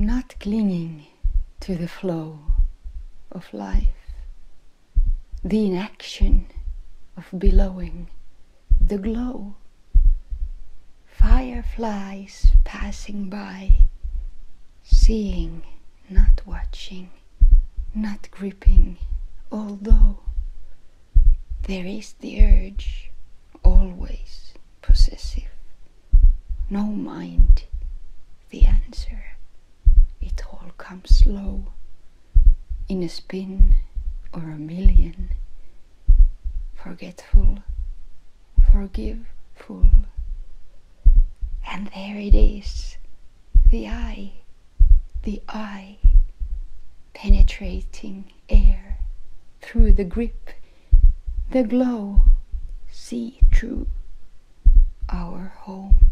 not clinging to the flow of life, the inaction of billowing, the glow, fireflies passing by, seeing, not watching, not gripping, although there is the urge, always possessive, no mind, the answer, it all comes slow, in a spin or a million, forgetful, forgiveful. And there it is, the eye, penetrating air, through the grip, the glow, see through our home.